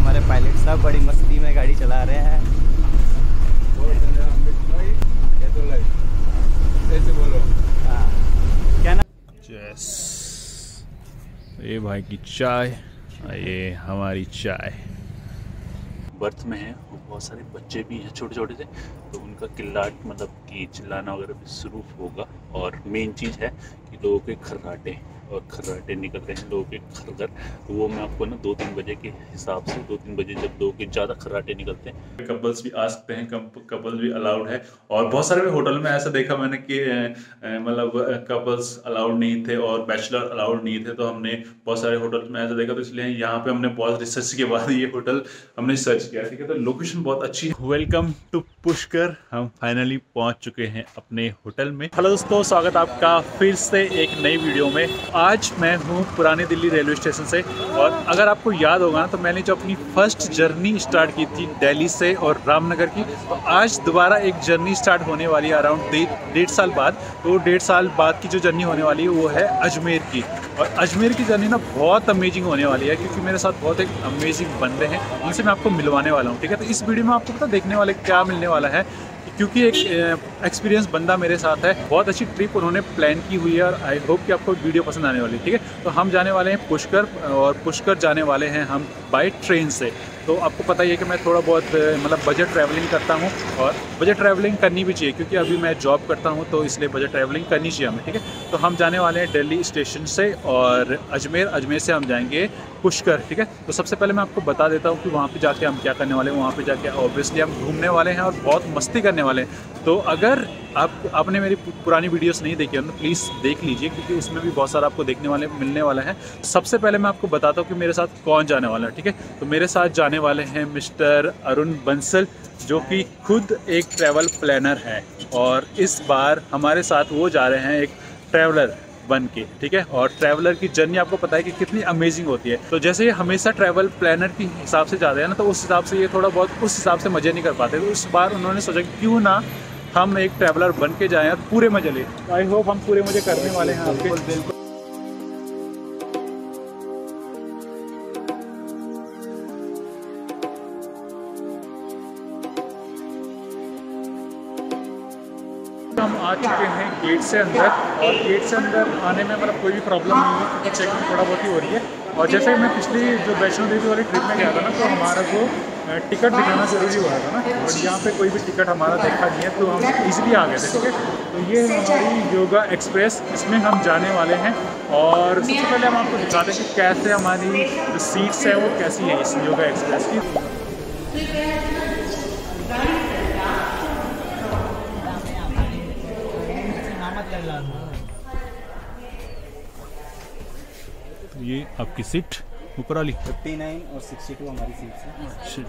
हमारे पायलट साहब बड़ी मस्ती में गाड़ी चला रहे हैं। हाँ क्या ना। यस, ये भाई की चाय, ये हमारी चाय। बर्थ में है और बहुत सारे बच्चे भी हैं छोटे छोटे से, तो उनका किल्लाट मतलब कि चिल्लाना वगैरह भी शुरू होगा। और मेन चीज़ है कि लोगों के खर्राटे और खर्राटे निकल रहे हैं, लोगों के खरगर। तो वो मैं आपको ना 2-3 बजे के हिसाब से, 2-3 बजे जब लोगों के ज़्यादा खर्राटे निकलते हैं, कपल्स भी आ सकते हैं, कपल भी अलाउड है। और बहुत सारे होटल में ऐसा देखा मैंने कि मतलब कपल्स अलाउड नहीं थे और बैचलर अलाउड नहीं थे। तो हमने बहुत सारे होटल में ऐसा देखा, तो इसलिए यहाँ पे हमने बहुत रिसर्च के बाद ये होटल हमने सर्च किया। ठीक है, तो लोकेशन बहुत अच्छी है। वेलकम टू पुष्कर, हम फाइनली पहुंच चुके हैं अपने होटल में। हेलो दोस्तों, स्वागत आपका फिर से एक नई वीडियो में। आज मैं हूँ पुरानी दिल्ली रेलवे स्टेशन से, और अगर आपको याद होगा ना तो मैंने जो अपनी फर्स्ट जर्नी स्टार्ट की थी दिल्ली से और रामनगर की, तो आज दोबारा एक जर्नी स्टार्ट होने वाली है अराउंड 1.5 साल बाद। तो 1.5 साल बाद की जो जर्नी होने वाली है वो है अजमेर की। और अजमेर की जर्नी ना बहुत अमेजिंग होने वाली है, क्योंकि मेरे साथ बहुत एक अमेजिंग बंदे हैं, उनसे मैं आपको मिलवाने वाला हूँ। ठीक है, तो इस वीडियो में आपको पता देखने वाले क्या मिलने वाला है, क्योंकि एक एक्सपीरियंस बंदा मेरे साथ है। बहुत अच्छी ट्रिप उन्होंने प्लान की हुई है और आई होप कि आपको वीडियो पसंद आने वाली है। ठीक है, तो हम जाने वाले हैं पुष्कर, और पुष्कर जाने वाले हैं हम बाय ट्रेन से। तो आपको पता ही है कि मैं थोड़ा बहुत मतलब बजट ट्रैवलिंग करता हूँ, और बजट ट्रैवलिंग करनी भी चाहिए, क्योंकि अभी मैं जॉब करता हूँ, तो इसलिए बजट ट्रैवलिंग करनी चाहिए हमें। ठीक है, तो हम जाने वाले हैं दिल्ली स्टेशन से और अजमेर से हम जाएंगे पुष्कर। ठीक है, तो सबसे पहले मैं आपको बता देता हूँ कि वहाँ पे जाके हम क्या करने वाले हैं। वहाँ पे जाके ऑब्वियसली हम घूमने वाले हैं और बहुत मस्ती करने वाले हैं। तो अगर आपने मेरी पुरानी वीडियोस नहीं देखी है तो प्लीज़ देख लीजिए, क्योंकि उसमें भी बहुत सारा आपको देखने वाले मिलने वाला है। सबसे पहले मैं आपको बताता हूँ कि मेरे साथ कौन जाने वाला है। ठीक है, तो मेरे साथ जाने वाले हैं मिस्टर अरुण बंसल, जो कि खुद एक ट्रैवल प्लानर है, और इस बार हमारे साथ वो जा रहे हैं एक ट्रैवलर बन के। ठीक है, और ट्रैवलर की जर्नी आपको पता है कि कितनी अमेजिंग होती है। तो जैसे ये हमेशा ट्रैवल प्लानर के हिसाब से जाते हैं ना, तो उस हिसाब से ये थोड़ा बहुत उस हिसाब से मज़े नहीं कर पाते। तो इस बार उन्होंने सोचा कि क्यों ना हम एक ट्रैवलर बन के जाएं और पूरे मजे लें। आई होप हम पूरे मजे करने वाले हैं आपके। बिल्कुल हम आ चुके हैं गेट से अंदर, और गेट से अंदर आने में मतलब कोई भी प्रॉब्लम नहीं है, क्योंकि चेकिंग थोड़ा बहुत ही हो रही है। और जैसे मैं पिछली जो वैष्णो देवी वाली ट्रिप में गया था ना, तो हमारा को टिकट दिखाना ज़रूरी हुआ था ना, और यहाँ पे कोई भी टिकट हमारा देखा नहीं है, तो हम ईजिली आ गए थे। ठीक है, तो ये हमारी योगा एक्सप्रेस, इसमें हम जाने वाले हैं। और सबसे पहले हम आपको दिखाते हैं कि कैसे हमारी जो सीट्स है वो कैसी है इस योगा एक्सप्रेस की। ये आपकी सीट ऊपर वाली 59 और 62 हमारी सीट्स हैं।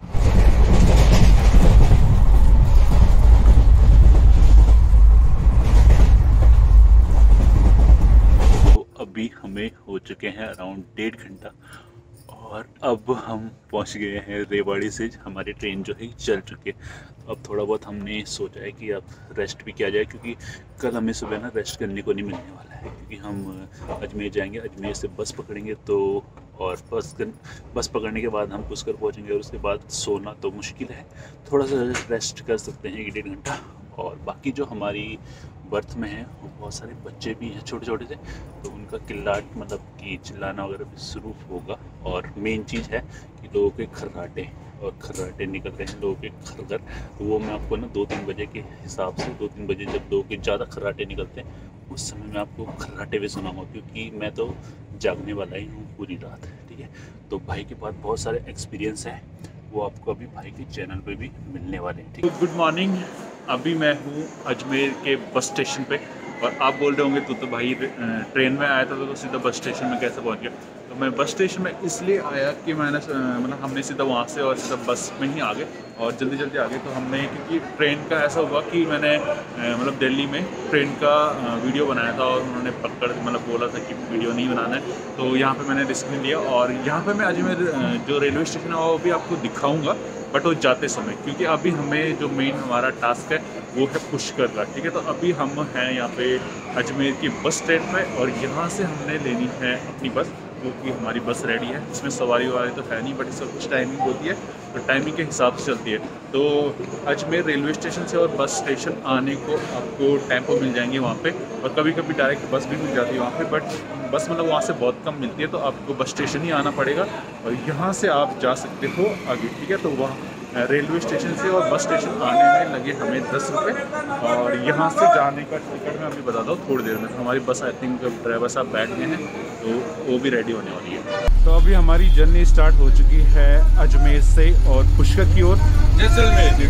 तो अभी हमें हो चुके हैं अराउंड 1.5 घंटा, और अब हम पहुंच गए हैं रेवाड़ी से। हमारी ट्रेन जो है चल चुकी है। अब थोड़ा बहुत हमने सोचा है कि अब रेस्ट भी किया जाए, क्योंकि कल हमें सुबह ना रेस्ट करने को नहीं मिलने वाला है, क्योंकि हम अजमेर जाएंगे, अजमेर से बस पकड़ेंगे। तो और बस पकड़ने के बाद हम पुष्कर पहुंचेंगे, और उसके बाद सोना तो मुश्किल है। थोड़ा सा रेस्ट कर सकते हैं 1.5 घंटा। और बाकी जो हमारी बर्थ में है वो बहुत सारे बच्चे भी हैं छोटे छोटे से, तो उनका किल्लाट मतलब कि चिल्लाना वगैरह भी शुरू होगा। और मेन चीज़ है कि लोगों के खर्राटे और खर्राटे निकल रहे हैं, लोगों के खरगर। तो वो मैं आपको ना 2-3 बजे के हिसाब से, 2-3 बजे जब लोगों के ज़्यादा खर्राटे निकलते हैं, उस समय मैं आपको खर्राटे भी सुनाऊंगा, क्योंकि मैं तो जागने वाला ही हूँ पूरी रात। ठीक है, तो भाई के पास बहुत सारे एक्सपीरियंस है, वो आपको अभी भाई के चैनल पे भी मिलने वाले हैं। ठीक है, गुड मॉर्निंग। अभी मैं हूँ अजमेर के बस स्टेशन पे, और आप बोल रहे होंगे तो भाई ट्रेन में आया था तो सीधा बस स्टेशन में कैसे पहुँच गया। तो मैं बस स्टेशन में इसलिए आया कि मैंने मतलब हमने सीधा वहाँ से और सीधा बस में ही आ गए, और जल्दी आ गए। तो हमने, क्योंकि ट्रेन का ऐसा हुआ कि मैंने मतलब दिल्ली में ट्रेन का वीडियो बनाया था, और उन्होंने पकड़ मतलब बोला था कि वीडियो नहीं बनाना है, तो यहाँ पे मैंने रिस्क नहीं लिया। और यहाँ पे मैं अजमेर जो रेलवे स्टेशन है वो भी आपको दिखाऊँगा, बट वो जाते समय, क्योंकि अभी हमें जो मेन हमारा टास्क है वो है पुष्कर का। ठीक है, तो अभी हम हैं यहाँ पे अजमेर की बस स्टैंड पे, और यहाँ से हमने लेनी है अपनी बस, क्योंकि हमारी बस रेडी है। इसमें सवारी वारी तो है नहीं, बट इसका कुछ टाइमिंग होती है, तो टाइमिंग के हिसाब से चलती है। तो अजमेर रेलवे स्टेशन से और बस स्टेशन आने को आपको टेम्पो मिल जाएंगे वहाँ पे, और कभी कभी डायरेक्ट बस भी मिल जाती है वहाँ पे, बट बस मतलब वहाँ से बहुत कम मिलती है, तो आपको बस स्टेशन ही आना पड़ेगा और यहाँ से आप जा सकते हो आगे, ठीक है। तो वहाँ रेलवे स्टेशन से और बस स्टेशन आने में लगे हमें 10 रुपये, और यहाँ से जाने का टिकट मैं अभी बताता हूँ थोड़ी देर में। तो हमारी बस आई थिंक ड्राइवर साहब बैठ गए हैं, तो वो भी रेडी होने वाली है। तो अभी हमारी जर्नी स्टार्ट हो चुकी है अजमेर से और पुष्कर की ओर जैसलमेर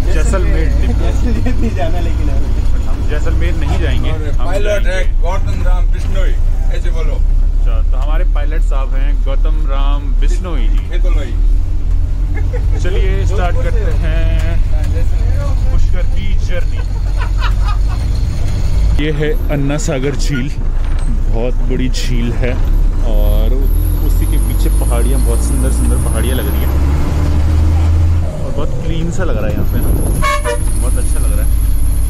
नहीं जाना, लेकिन हम जैसलमेर नहीं जाएंगे। पायलट है गौतम राम बिश्नोई, ऐसे बोलो। अच्छा, तो हमारे पायलट साहब हैं गौतम राम बिश्नोई जी। चलिए स्टार्ट करते हैं पुष्कर की जर्नी। ये है अन्ना सागर झील, बहुत बड़ी झील है, और उसी के पीछे पहाड़ियाँ, बहुत सुंदर सुंदर पहाड़ियाँ लग रही हैं, और बहुत क्लीन सा लग रहा है यहाँ पे ना, बहुत अच्छा लग रहा है।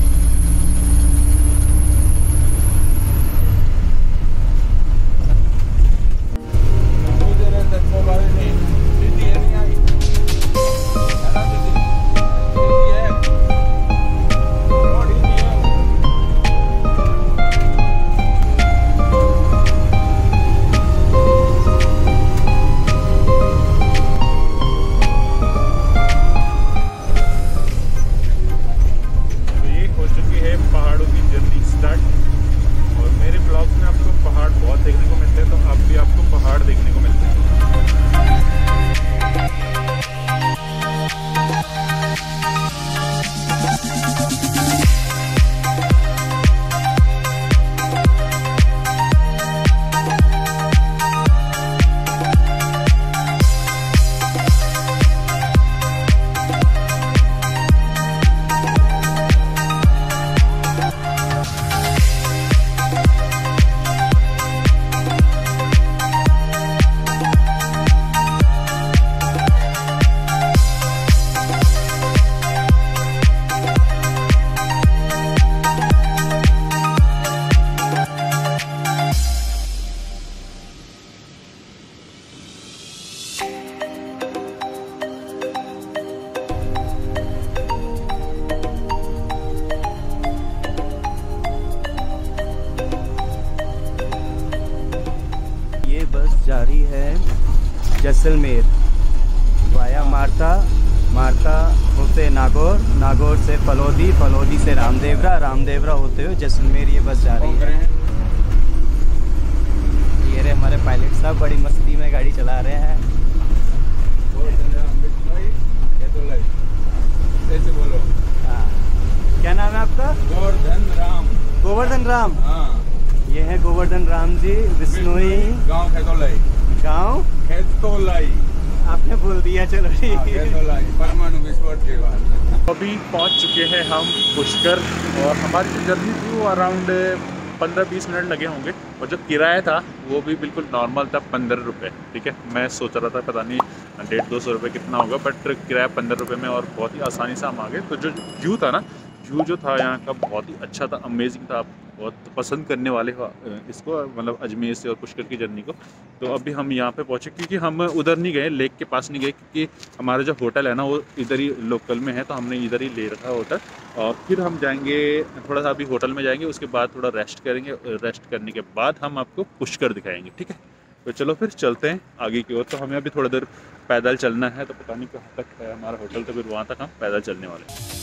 जा रही है जैसलमेर वाया मार्था, मार्था होते नागौर, नागौर से फलोदी, फलोदी से रामदेवरा, रामदेवरा होते हुए जैसलमेर ये बस जा रही है। ये रहे हमारे पायलट साहब, बड़ी मस्ती में गाड़ी चला रहे हैं। ऐसे बोलो। हाँ, क्या नाम है आपका? गोवर्धन राम। गोवर्धन राम। हाँ, ये है गोवर्धन राम जी बिश्नोई, गाँव खेतोलाई। गाँव खेतोलाई आपने बोल दिया, चलो ठीक है। परमाणु विस्फोट के बाद अभी पहुंच चुके हैं हम पुष्कर, और हमारी जो जर्नी थी वो अराउंड 15-20 मिनट लगे होंगे, और जो किराया था वो भी बिल्कुल नॉर्मल था, 15 रुपये, ठीक है। मैं सोच रहा था पता नहीं 150-200 रुपये कितना होगा, बट किराया 15 रुपये में, और बहुत ही आसानी से हम आ गए। तो जो व्यू था ना, व्यू जो था यहाँ का बहुत ही अच्छा था, अमेजिंग था। आप बहुत पसंद करने वाले हो इसको, मतलब अजमेर से और पुष्कर की जर्नी को। तो अभी हम यहाँ पे पहुँचे, क्योंकि हम उधर नहीं गए, लेक के पास नहीं गए, क्योंकि हमारा जो होटल है ना वो इधर ही लोकल में है, तो हमने इधर ही ले रखा होटल। और फिर हम जाएंगे थोड़ा सा, अभी होटल में जाएंगे, उसके बाद थोड़ा रेस्ट करेंगे, रेस्ट करने के बाद हम आपको पुष्कर दिखाएंगे, ठीक है। तो चलो फिर चलते हैं आगे की ओर। तो हमें अभी थोड़ा देर पैदल चलना है, तो पता नहीं कहाँ तक है हमारा होटल, तो फिर वहाँ तक हम पैदल चलने वाले हैं।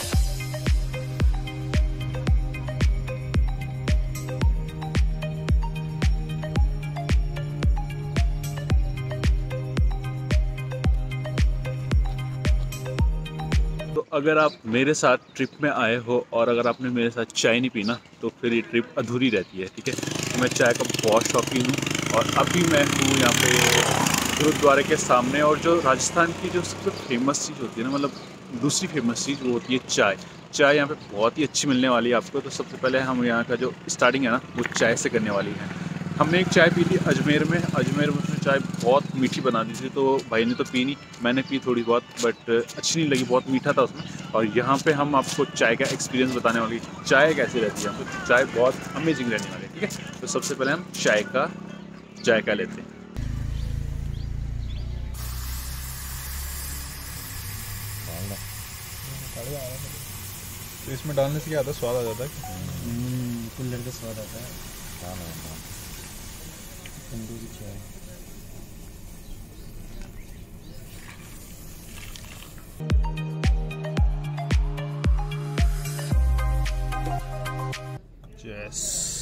तो अगर आप मेरे साथ ट्रिप में आए हो और अगर आपने मेरे साथ चाय नहीं पीना, तो फिर ये ट्रिप अधूरी रहती है, ठीक है। तो मैं चाय का बहुत शौकीन हूँ, और अभी मैं हूँ यहाँ पे गुरुद्वारे के सामने। और जो राजस्थान की जो सबसे फेमस चीज़ होती है ना, मतलब दूसरी फेमस चीज़, वो होती है चाय। चाय यहाँ पे बहुत ही अच्छी मिलने वाली है आपको। तो सबसे पहले हम यहाँ का जो स्टार्टिंग है ना, वो चाय से करने वाली है। हमने एक चाय पी थी अजमेर में, उसने चाय बहुत मीठी बना दी थी, तो भाई ने तो पी नहीं, मैंने पी थोड़ी बहुत, बट अच्छी नहीं लगी, बहुत मीठा था उसमें। और यहाँ पे हम आपको चाय का एक्सपीरियंस बताने वाले, चाय कैसी रहती है, तो चाय बहुत अमेजिंग रहने वाली है, ठीक है। तो सबसे पहले हम चाय का लेते हैं। तो इसमें डालने से क्या आता है, स्वाद आ जाता है? कुल्हड़ का स्वाद आता है। तंदूरी चाय। यस,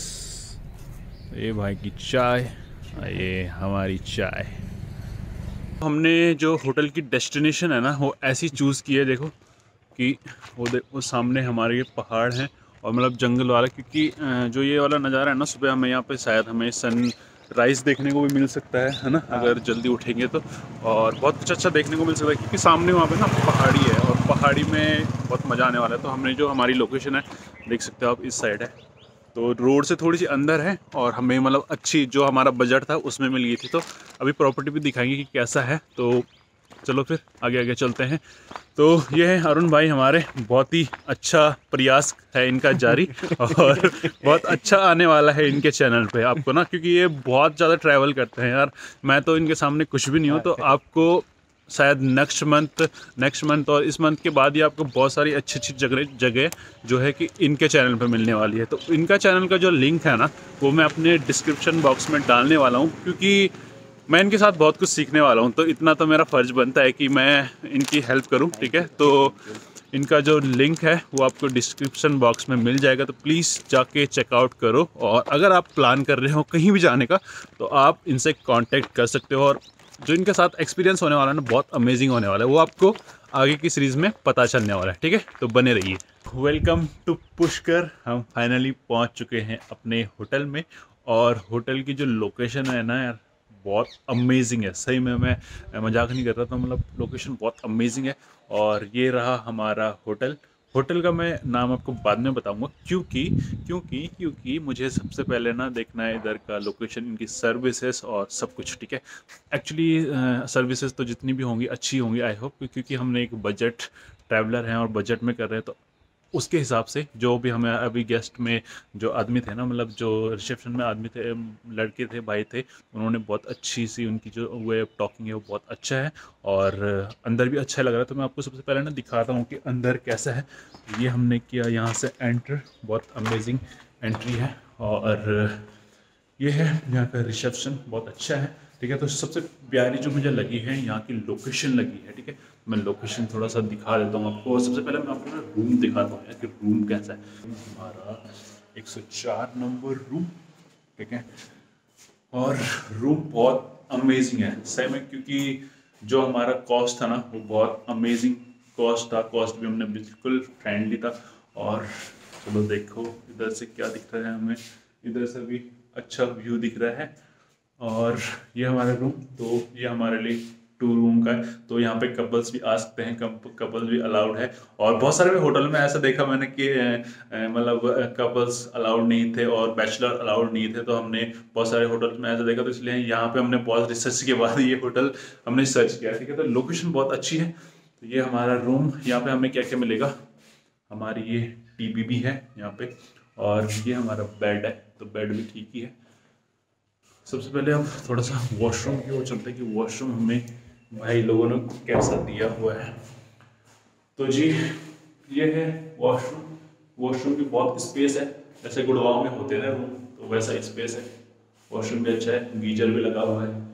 ये भाई की चाय, ये हमारी चाय। हमने जो होटल की डेस्टिनेशन है ना वो ऐसी चूज़ की है, देखो कि वो सामने हमारे ये पहाड़ हैं और मतलब जंगल वाला, क्योंकि जो ये वाला नज़ारा है ना सुबह, हमें यहाँ पे शायद हमें सन राइज़ देखने को भी मिल सकता है ना, अगर जल्दी उठेंगे तो। और बहुत कुछ अच्छा देखने को मिल सकता है क्योंकि सामने वहाँ पे ना पहाड़ी है और पहाड़ी में बहुत मज़ा आने वाला है। तो हमने जो हमारी लोकेशन है देख सकते हो आप, इस साइड है, तो रोड से थोड़ी सी अंदर है और हमें मतलब अच्छी जो हमारा बजट था उसमें मिल गई थी। तो अभी प्रॉपर्टी भी दिखाएंगे कि कैसा है, तो चलो फिर आगे आगे चलते हैं। तो ये है अरुण भाई हमारे, बहुत ही अच्छा प्रयास है इनका जारी और बहुत अच्छा आने वाला है इनके चैनल पे आपको ना, क्योंकि ये बहुत ज़्यादा ट्रैवल करते हैं यार। मैं तो इनके सामने कुछ भी नहीं हूँ, तो आपको शायद नेक्स्ट मंथ और इस मंथ के बाद ही आपको बहुत सारी अच्छी अच्छी जगह जो है कि इनके चैनल पे मिलने वाली है। तो इनका चैनल का जो लिंक है ना वो मैं अपने डिस्क्रिप्शन बॉक्स में डालने वाला हूँ, क्योंकि मैं इनके साथ बहुत कुछ सीखने वाला हूँ, तो इतना तो मेरा फ़र्ज़ बनता है कि मैं इनकी हेल्प करूँ, ठीक है। तो इनका जो लिंक है वो आपको डिस्क्रिप्शन बॉक्स में मिल जाएगा, तो प्लीज़ जाके चेकआउट करो। और अगर आप प्लान कर रहे हो कहीं भी जाने का तो आप इनसे कांटेक्ट कर सकते हो, और जो इनके साथ एक्सपीरियंस होने वाला है ना बहुत अमेजिंग होने वाला है, वो आपको आगे की सीरीज़ में पता चलने वाला है, ठीक है। तो बने रहिए। Welcome to Pushkar. हम फाइनली पहुँच चुके हैं अपने होटल में, और होटल की जो लोकेशन है ना यार बहुत अमेजिंग है, सही में मैं मजाक नहीं कर रहा था, मतलब लोकेशन बहुत अमेजिंग है। और ये रहा हमारा होटल का मैं नाम आपको बाद में बताऊंगा, क्योंकि मुझे सबसे पहले ना देखना है इधर का लोकेशन, इनकी सर्विसेज और सब कुछ, ठीक है। एक्चुअली सर्विसेज तो जितनी भी होंगी अच्छी होंगी आई होप, क्योंकि हमने एक बजट ट्रैवलर हैं और बजट में कर रहे हैं, तो उसके हिसाब से जो भी हमें अभी गेस्ट में जो आदमी थे ना, मतलब जो रिसेप्शन में आदमी थे, लड़के थे, भाई थे, उन्होंने बहुत अच्छी सी उनकी जो वे ऑफ टॉकिंग है वो बहुत अच्छा है, और अंदर भी अच्छा लग रहा है। तो मैं आपको सबसे पहले ना दिखाता हूँ कि अंदर कैसा है। ये हमने किया यहाँ से एंटर, बहुत अमेजिंग एंट्री है, और ये है यहाँ का रिसेप्शन, बहुत अच्छा है, ठीक है। तो सबसे प्यारी जो मुझे लगी है यहाँ की लोकेशन लगी है, ठीक है। मैं लोकेशन थोड़ा सा दिखा देता हूँ आपको। सबसे पहले मैं आपको ना रूम दिखाता हूँ यार कि रूम कैसा है। हमारा 104 नंबर रूम, ठीक है, और रूम बहुत अमेजिंग है सही में, क्योंकि जो हमारा कॉस्ट था ना वो बहुत अमेजिंग कॉस्ट था, कॉस्ट भी हमने बिल्कुल फ्रेंडली था। और चलो देखो इधर से क्या दिख रहा है हमें, इधर से भी अच्छा व्यू दिख रहा है। और ये हमारा रूम, तो ये हमारे लिए 2 रूम का है, तो यहाँ पे कपल्स भी आ सकते हैं, कपल्स भी अलाउड है। और बहुत सारे होटल में ऐसा देखा मैंने कि मतलब कपल्स अलाउड नहीं थे और बैचलर अलाउड नहीं थे, तो हमने बहुत सारे होटल में ऐसा देखा, तो इसलिए यहाँ पे हमने बहुत रिसर्च के बाद ये होटल हमने सर्च किया, ठीक है। तो लोकेशन बहुत अच्छी है। तो ये हमारा रूम, यहाँ पे हमें क्या क्या मिलेगा, हमारी ये टीवी भी है यहाँ पे, और ये हमारा बेड है, तो बेड भी ठीक ही है। सबसे पहले हम थोड़ा सा वॉशरूम की ओर चलते हैं कि वॉशरूम हमें भाई लोगों ने कैसा दिया हुआ है। तो जी ये है वॉशरूम की बहुत स्पेस है, जैसे गुड़गांव में होते हैं रूम, तो वैसा स्पेस है। वॉशरूम भी अच्छा है, गीजर भी लगा हुआ है,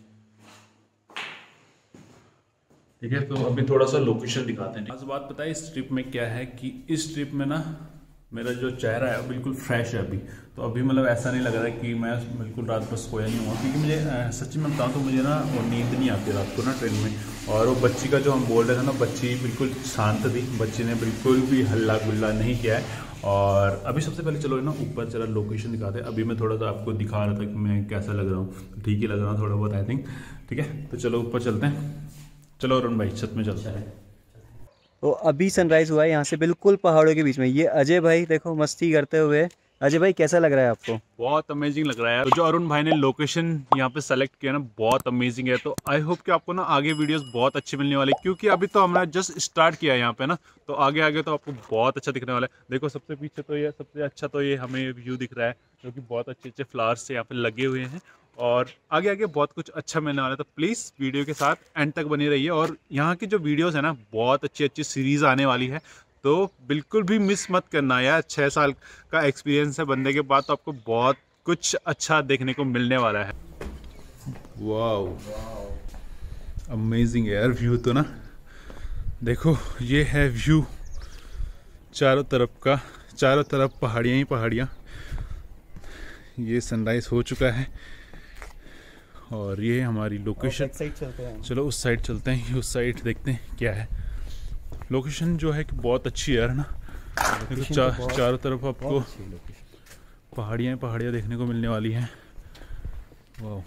ठीक है। तो अभी थोड़ा सा लोकेशन दिखाते हैं। आज बात पता है इस ट्रिप में क्या है कि इस ट्रिप में ना मेरा जो चेहरा है बिल्कुल फ्रेश है अभी, तो अभी मतलब ऐसा नहीं लग रहा है कि मैं बिल्कुल रात भर सोया नहीं हुआ, क्योंकि मुझे सच्ची में बताऊँ तो मुझे ना वो नींद नहीं आती रात को ना ट्रेन में। और वो बच्ची का जो हम बोल रहे थे ना, बच्ची बिल्कुल शांत थी, बच्ची ने बिल्कुल भी हल्ला गुल्ला नहीं किया है। और अभी सबसे पहले चलो ना ऊपर जरा लोकेशन दिखाते हैं। अभी मैं थोड़ा सा आपको दिखा रहा था कि मैं कैसा लग रहा हूँ, ठीक ही लग रहा हूँ थोड़ा बहुत आई थिंक, ठीक है। तो चलो ऊपर चलते हैं, चलो अरुण भाई छत में चलते हैं। तो अभी सनराइज हुआ है यहाँ से बिल्कुल पहाड़ों के बीच में। ये अजय भाई देखो मस्ती करते हुए। अजय भाई कैसा लग रहा है आपको? बहुत अमेजिंग लग रहा है। तो जो अरुण भाई ने लोकेशन यहाँ पे सेलेक्ट किया ना बहुत अमेजिंग है। तो आई होप कि आपको ना आगे वीडियोस बहुत अच्छी मिलने वाली, क्योंकि अभी तो हमने जस्ट स्टार्ट किया है यहाँ पे ना, तो आगे आगे तो आपको बहुत अच्छा दिखने वाला है। देखो सबसे पीछे तो ये सबसे अच्छा तो ये हमें व्यू दिख रहा है, जो कि बहुत अच्छे अच्छे फ्लावर्स से यहाँ पे लगे हुए हैं। और आगे आगे बहुत कुछ अच्छा मिलने वाला है। तो प्लीज़ वीडियो के साथ एंड तक बनी रहिए। और यहाँ की जो वीडियोस है ना, बहुत अच्छी अच्छी सीरीज़ आने वाली है, तो बिल्कुल भी मिस मत करना यार। 6 साल का एक्सपीरियंस है बंदे के बाद, तो आपको बहुत कुछ अच्छा देखने को मिलने वाला है। वाओ, अमेजिंग यार व्यू तो ना। देखो ये है व्यू चारों तरफ का, चारों तरफ पहाड़ियाँ ही पहाड़ियाँ। ये सनराइज हो चुका है और ये हमारी लोकेशन। चलो उस साइड चलते हैं, उस साइड देखते हैं क्या है। लोकेशन जो है कि बहुत अच्छी है यार ना। चारों तरफ आपको पहाड़ियाँ पहाड़ियाँ देखने को मिलने वाली हैं। वाह,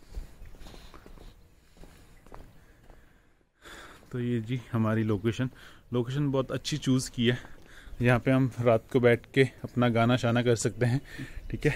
तो ये जी हमारी लोकेशन बहुत अच्छी चूज़ की है। यहाँ पे हम रात को बैठ के अपना गाना शाना कर सकते हैं, ठीक है।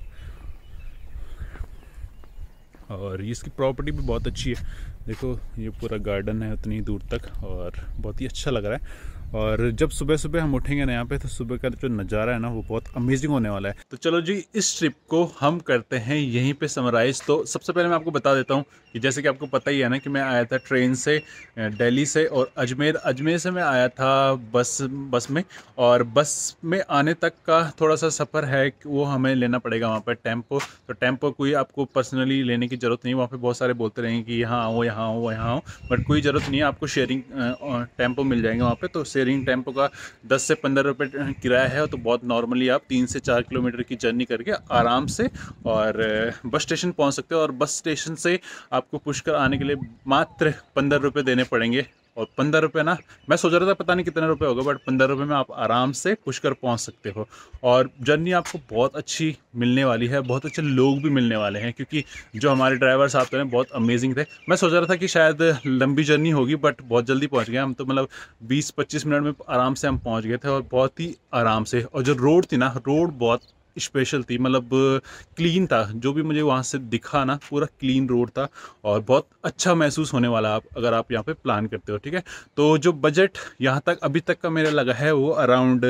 और इसकी प्रॉपर्टी भी बहुत अच्छी है। देखो ये पूरा गार्डन है उतनी दूर तक, और बहुत ही अच्छा लग रहा है। और जब सुबह सुबह हम उठेंगे ना यहाँ पे, तो सुबह का जो नज़ारा है ना, वो बहुत अमेजिंग होने वाला है। तो चलो जी, इस ट्रिप को हम करते हैं यहीं पे समराइज़। तो सबसे पहले मैं आपको बता देता हूँ कि जैसे कि आपको पता ही है ना कि मैं आया था ट्रेन से, दिल्ली से, और अजमेर से मैं आया था बस में। और बस में आने तक का थोड़ा सा सफ़र है, वो हमें लेना पड़ेगा वहाँ पर टेम्पो। तो टेम्पो कोई आपको पर्सनली लेने की ज़रूरत नहीं है। वहाँ पे बहुत सारे बोलते रहेंगे कि यहाँ आओ यहाँ आओ यहाँ आओ, बट कोई ज़रूरत नहीं है। आपको शेयरिंग टेम्पो मिल जाएंगे वहाँ पे। तो शेयरिंग टेम्पो का 10 से 15 रुपये किराया है। तो बहुत नॉर्मली आप 3 से 4 किलोमीटर की जर्नी करके आराम से और बस स्टेशन पहुँच सकते हो। और बस स्टेशन से आपको पुष्कर आने के लिए मात्र 15 रुपये देने पड़ेंगे। और 15 रुपये ना, मैं सोच रहा था पता नहीं कितने रुपए होगा, बट 15 रुपये में आप आराम से पुष्कर पहुंच सकते हो। और जर्नी आपको बहुत अच्छी मिलने वाली है, बहुत अच्छे लोग भी मिलने वाले हैं, क्योंकि जो हमारे ड्राइवर साहब थे बहुत अमेजिंग थे। मैं सोच रहा था कि शायद लंबी जर्नी होगी, बट बहुत जल्दी पहुँच गए हम। तो मतलब 20-25 मिनट में आराम से हम पहुँच गए थे, और बहुत ही आराम से। और जो रोड थी ना, रोड बहुत स्पेशल थी, मतलब क्लीन था। जो भी मुझे वहाँ से दिखा ना, पूरा क्लीन रोड था, और बहुत अच्छा महसूस होने वाला आप अगर आप यहाँ पे प्लान करते हो, ठीक है। तो जो बजट यहाँ तक अभी तक का मेरा लगा है, वो अराउंड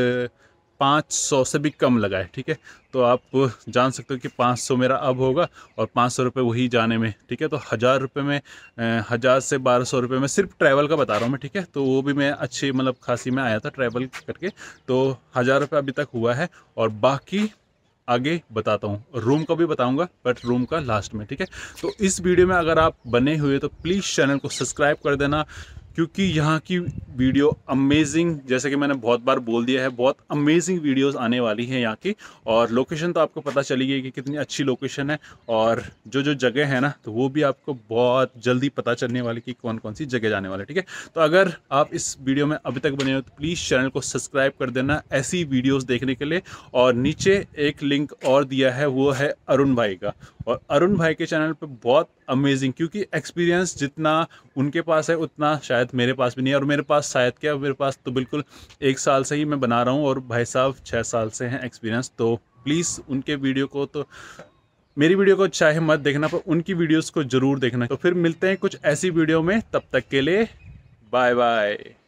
500 से भी कम लगा है, ठीक है। तो आप जान सकते हो कि 500 मेरा अब होगा, और 500 रुपये वही जाने में, ठीक है। तो 1000 रुपये में 1000 से 1200 रुपये में सिर्फ ट्रैवल का बता रहा हूँ मैं, ठीक है। तो वो भी मैं अच्छी मतलब खासी में आया था ट्रैवल करके। तो 1000 रुपये अभी तक हुआ है, और बाकी आगे बताता हूँ। रूम का भी बताऊंगा, बट रूम का लास्ट में, ठीक है। तो इस वीडियो में अगर आप बने हुए तो प्लीज़ चैनल को सब्सक्राइब कर देना, क्योंकि यहाँ की वीडियो अमेजिंग, जैसे कि मैंने बहुत बार बोल दिया है, बहुत अमेजिंग वीडियोस आने वाली हैं यहाँ की। और लोकेशन तो आपको पता चली गई कि कितनी अच्छी लोकेशन है, और जो जो जगह है ना, तो वो भी आपको बहुत जल्दी पता चलने वाली कि कौन कौन सी जगह जाने वाले, ठीक है। तो अगर आप इस वीडियो में अभी तक बने हो तो प्लीज़ चैनल को सब्सक्राइब कर देना ऐसी वीडियोज़ देखने के लिए। और नीचे एक लिंक और दिया है, वो है अरुण भाई का। और अरुण भाई के चैनल पे बहुत अमेजिंग, क्योंकि एक्सपीरियंस जितना उनके पास है उतना शायद मेरे पास भी नहीं है। और मेरे पास शायद क्या, मेरे पास तो बिल्कुल 1 साल से ही मैं बना रहा हूँ, और भाई साहब 6 साल से हैं एक्सपीरियंस। तो प्लीज़ उनके वीडियो को, तो मेरी वीडियो को चाहे मत देखना, पर उनकी वीडियोस को ज़रूर देखना। तो फिर मिलते हैं कुछ ऐसी वीडियो में, तब तक के लिए बाय बाय।